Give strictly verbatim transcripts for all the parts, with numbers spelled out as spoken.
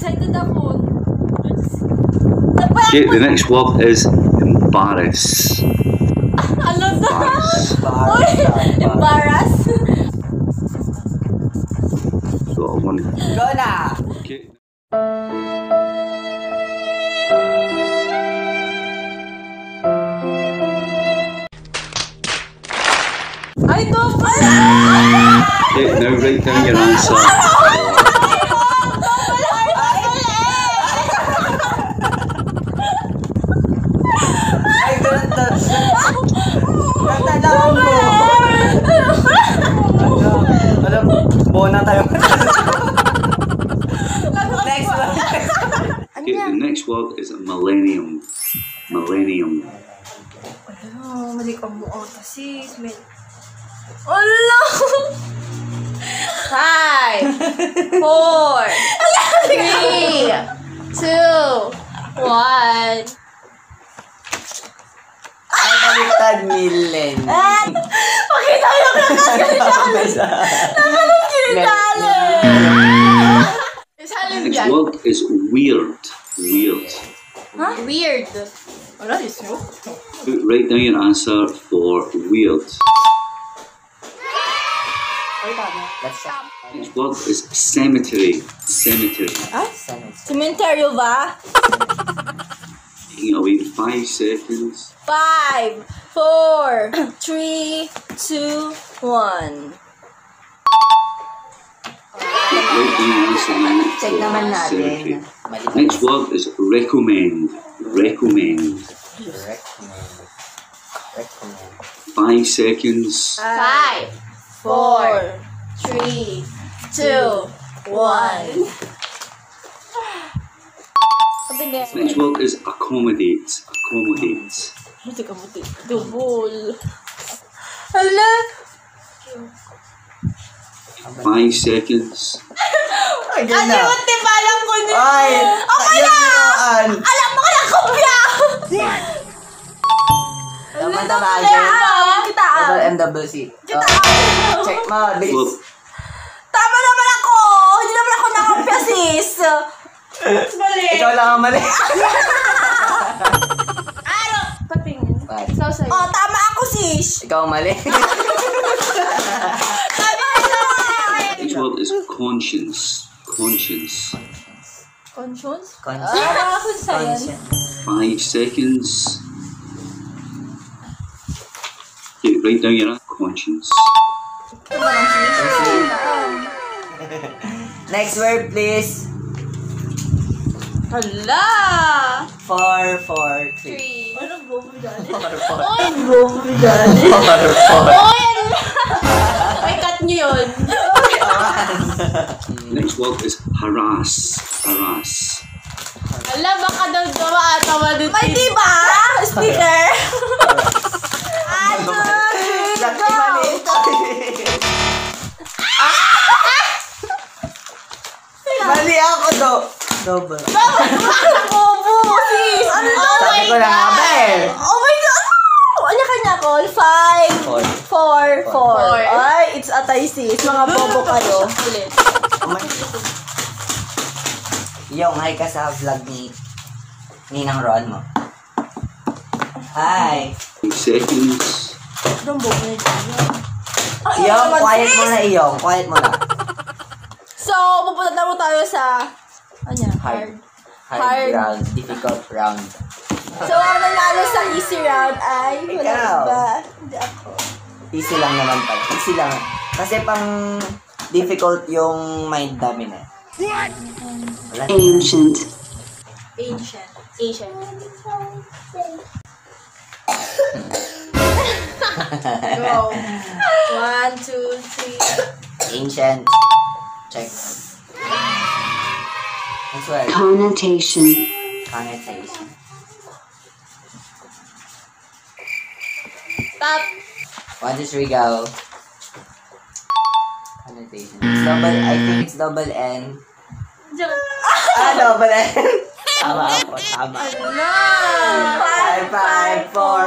excited ako. Okay, the next word is embarrass. Ano na? Uy, embarrass. So I want. Go na! Okay. Ay, ito! Okay, now write down your answer. Alam, bona tayo. Next one. Okay, the next word is millennium. Millennium. Oh, mali ka mo. Oh, kasi, Allah! Five, four, three, two, one. Ay, baliktad millen. Pakita yung kakas. Naman kinitali. Next word is weird. Weird. Huh? Weird. Wala, is mo? Write down your answer for weird. Next word is cemetery. Cemetery. Ah? Cementerio ba? Taking it away in five seconds. Five, four, three, two, one. Write down your answer now Check for naman natin. cemetery. Next word is recommend. Recommend. Recommend. Recommend. Five seconds. Five, four, three, two, one. Next word is accommodate. Accommodate. Hindi ka muti. Double. Hala! Five Five seconds. Again Ano na. yung tibalang ko niya? Ay! Okay yan na! yun. Alam mo ka na kopya! Tama tama Kaya again. ah! Kita ah! Double M double C. Kita Oh, ah! check mo, Word. this. Tama naman ako! Hindi naman ako nakopya, sis! Mali! Ikaw lang ang mali. Ano? Patingin. Five. Ikaw sa'yo. Oh, tama ako, sis! Ikaw ang mali. Tama na! Next word is conscience. Conscience. Conscience? Conscience. Ah, ako sa'yo. Conscience. Five seconds. Okay, write down your conscience. Next word, please. Hala! Four, four, three. Three. Anong gobi dali? Four, four. Oy! Gobi dali? Four, four. Oy! May cut nyo yun. Next word is harass. Harass. Hala, baka daw gawa at tawa dito. May diba? Speaker? Ano? Laki mali. Mali ako do. Double. Bobo, sis! Ano? Oh Sabi my ko na nga God! ba eh. Oh my God! Ano kanya ko? Five, Four. four, four. Ay, it's atay sis. Mga bobo kayo. Ulit. Yung hi ka sa vlog ni Ninang Ron mo. Hi. Five seconds. Anong bobo na dyan? Iyong, quiet mo na iyong. Quiet mo na. So, pupunta na mo tayo sa... Ano yan? Hard. Hard, Hard. round. Difficult round. So, ang nanalo sa easy round ay... Wala Ikaw. ba? Hindi ako. Easy lang naman pala. Easy lang. Kasi pang difficult yung mind namin eh. Wala. Ancient. Ancient. Asian. Go. One, two, three. Ancient. Check. Next word. Connotation. Connotation. Stop. One, two, three, go. Connotation. It's double, I think it's double N. Ah, double N. Tama ako, tama. No. Five, five, four.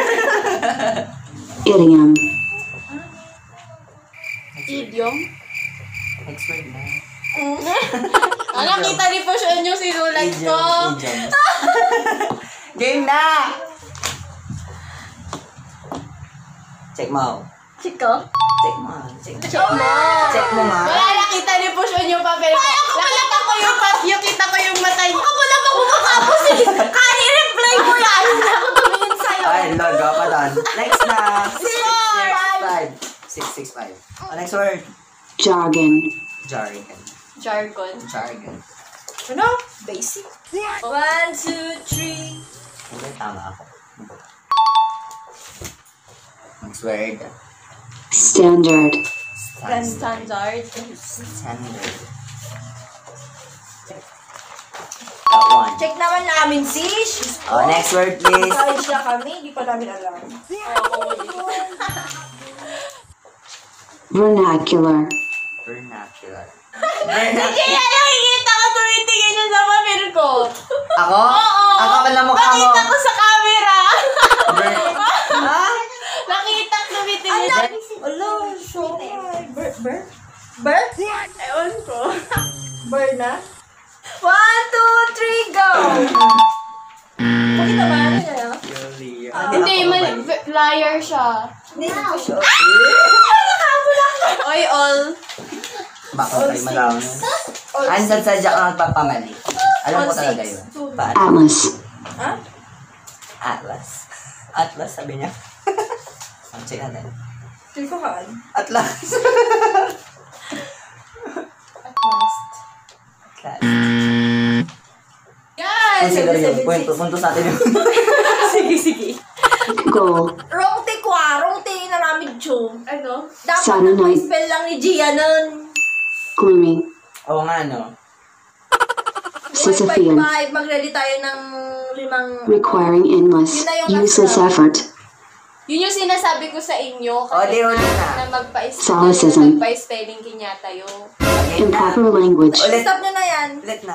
Idiom. Idiom. Next word na. Ah, nakita ni po siya favorite ko. Idioms. Game na! Check mo. Check ko? Check mo. Check mo. Check mo. Check mo nga. Wala, nakita ni Push on yung papel ko. Nakita ko yung papel, yung kita ko yung mata niya. Ako pala magmumukha sige. Kani, reply ko yan. Hindi ako tumingin sa'yo. Ay, logo pa doon. Next na. Six, Five. Six, six, five. Oh, next word. Jargon. Jargon. Jargon. Jargon. Ano? Basic. One, two, three. Hindi, tama ako. Next word. Standard. Grand standard. Standard. That one. Check naman namin, sis. Oh, next word, please. Guys na kami, hindi pa namin alam. Vernacular. Vernacular. Hindi, Vernacular. ano, nakikita ko tumitingin siya sa papel ko. Ako? Oo. Ang kapal na mukha mo. Nakita ko sa camera. Ver- Ha? Nakita ko tumitingin siya. Hello, so Ber? Ber? Ber? Ewan ko. Ber na? One, two, three, go! Bakit naman? Ano na? Julia. Hindi, mali- v- liar siya. Hindi ko sure. Oy, all. Baka kayo malaman. Ansan sadya ka nagpapamali. Alam ko talaga yun. Paano? Atlas. Ha? Atlas. Atlas, sabi niya. Ang check natin. Feel ko kaan. Atlas. At last. Atlas. Yan! Consider yun. Punto, punto sa atin yun. Sige, sige. Goal. Wrong take wa. Wrong take na namin, Cho. Ano? Dapat Sana na night. spell lang ni Gia nun. Gloomy. Oo nga, no? Sisyphean. Five, mag-ready tayo ng limang... Requiring endless, Yun na yung useless last effort. Yun yung sinasabi ko sa inyo. O, di ulit na. Na magpa-spelling Solipsism. magpa-spelling kinya tayo. Again na. Improper language. Ulit. Stop nyo na yan. Ulit na.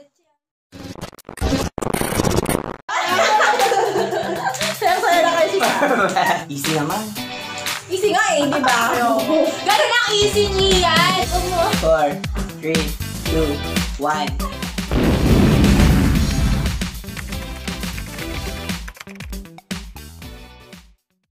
Saya-saya na kayo siya. Easy naman. Easy nga eh, di ba? Ganun ang easy niyan. Four, three, two, one.